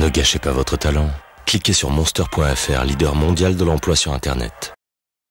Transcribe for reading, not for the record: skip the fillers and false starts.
Ne gâchez pas votre talent. Cliquez sur monster.fr, leader mondial de l'emploi sur Internet.